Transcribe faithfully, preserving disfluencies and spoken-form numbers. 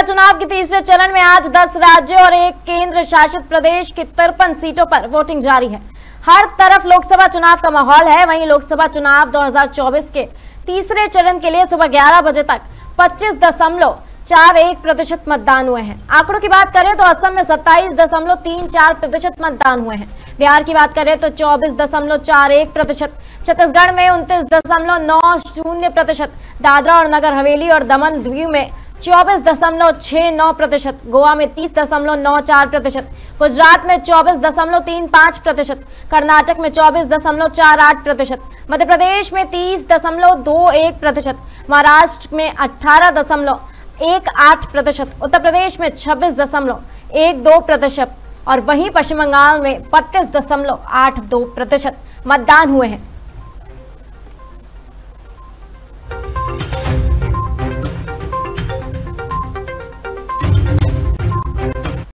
चुनाव के तीसरे चरण में आज दस राज्यों और एक केंद्र शासित प्रदेश की तिरपन सीटों पर वोटिंग जारी है। हर तरफ लोकसभा चुनाव का माहौल है। वहीं लोकसभा चुनाव दो हज़ार चौबीस के तीसरे चरण के लिए सुबह ग्यारह बजे तक पच्चीस दशमलव चार एक प्रतिशत मतदान हुए हैं। आंकड़ों की बात करें तो असम में सत्ताईस दशमलव तीन चार प्रतिशत मतदान हुए हैं। बिहार की बात करें तो चौबीस दशमलव चार एक प्रतिशत, छत्तीसगढ़ में उनतीस दशमलव नौ शून्य प्रतिशत, दादरा और नगर हवेली और दमन दीव में चौबीस दशमलव छह नौ प्रतिशत, गोवा में तीस दशमलव नौ चार प्रतिशत, गुजरात में चौबीस दशमलव तीन पाँच प्रतिशत, कर्नाटक में चौबीस दशमलव चार आठ प्रतिशत, मध्य प्रदेश में तीस दशमलव दो एक प्रतिशत, महाराष्ट्र में अठारह दशमलव एक आठ प्रतिशत, उत्तर प्रदेश में छब्बीस दशमलव एक दो प्रतिशत और वहीं पश्चिम बंगाल में बत्तीस दशमलव आठ दो प्रतिशत मतदान हुए हैं।